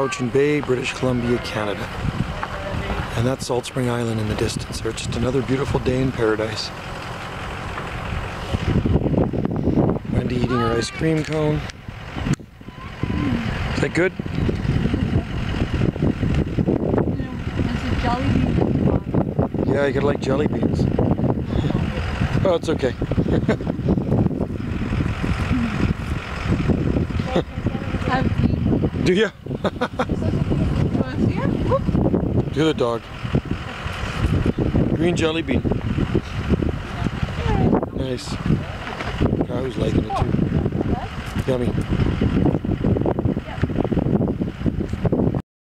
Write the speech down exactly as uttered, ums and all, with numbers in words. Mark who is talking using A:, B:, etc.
A: Cowichan Bay, British Columbia, Canada. And that's Salt Spring Island in the distance. There's just another beautiful day in paradise. Wendy eating her ice cream cone. Is that good?
B: There's a jelly bean at the bottom.
A: Yeah, you gotta like jelly beans. Oh, it's okay. Do you? The other dog. Green jelly bean. Nice. Cow's liking it too. Yummy.